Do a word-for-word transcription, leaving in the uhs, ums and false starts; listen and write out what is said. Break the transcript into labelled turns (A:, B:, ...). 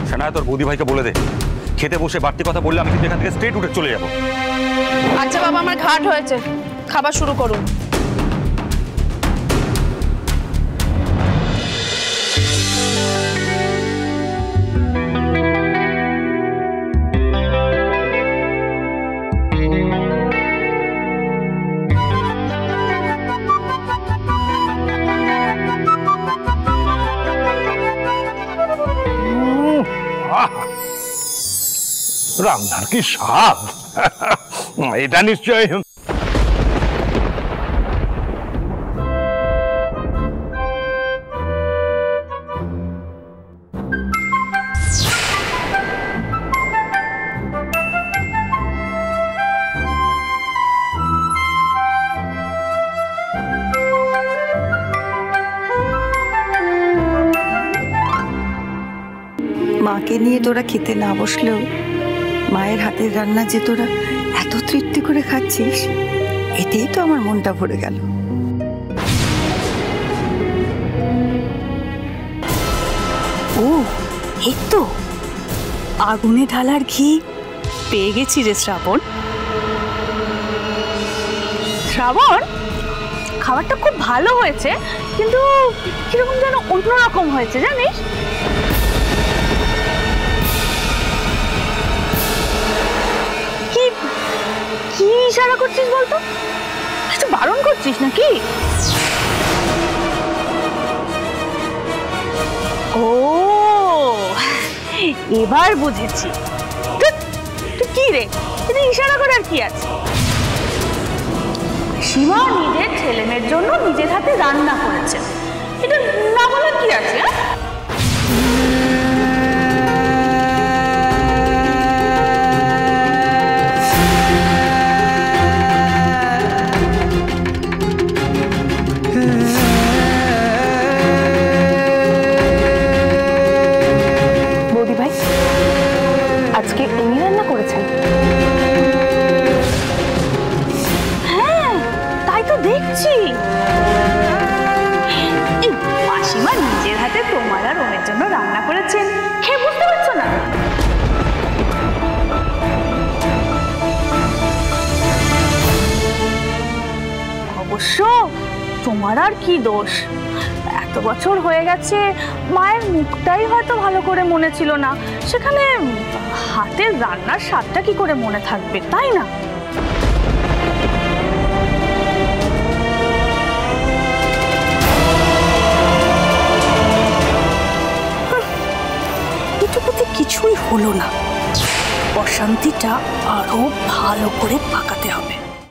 A: সানা তোর বৌদি ভাইকে বলে দে, খেতে বসে বাড়তি কথা বললে আমি কিন্তু এখান থেকে স্ট্রেট উঠে চলে যাবো।
B: আচ্ছা বাবা, আমার ঘাট হয়েছে, খাবার শুরু করুন।
C: রান্নার কি স্বাদ! এটা নিশ্চয়
D: মাকে নিয়ে তোরা খেতে না বসলেও মায়ের হাতের রান্না যে তোরা এত তৃপ্তি করে খাচ্ছিস, এতেই তো আমার মনটা ভরে গেল।
E: ও এই তো আগুনে ঢালার ঘি পেয়ে গেছি রে শ্রাবণ। শ্রাবণ, খাবারটা খুব ভালো হয়েছে, কিন্তু কিরকম যেন অন্যরকম হয়েছে জানিস। কি ইশারা করছিস বলতো? কিছু বারণ করছিস নাকি? ও এবার বুঝেছি। তুই কি রে, তুই ইশারা করার কি আছে? সীমা নিজের ছেলে মেয়ের জন্য নিজের হাতে রান্না করেছে, এটা না বলার কি আছে? আজকে উনি রান্না করেছেন? হ্যাঁ তাই তো দেখছি। মাসিমা নিজের হাতে তোমার আর ওনের জন্য রান্না করেছেন, খেয়ে বুঝতে পারছো না? অবশ্য তোমার আর কি দোষ, এত বছর হয়ে গেছে, মায়ের মুখটাই হয়তো ভালো করে মনে ছিল না, সেখানে হাতের রান্নার স্বাদটা কি করে মনে থাকবে, তাই না? এটুকুতে কিছুই হলো না, অশান্তিটা আরো ভালো করে পাকাতে হবে।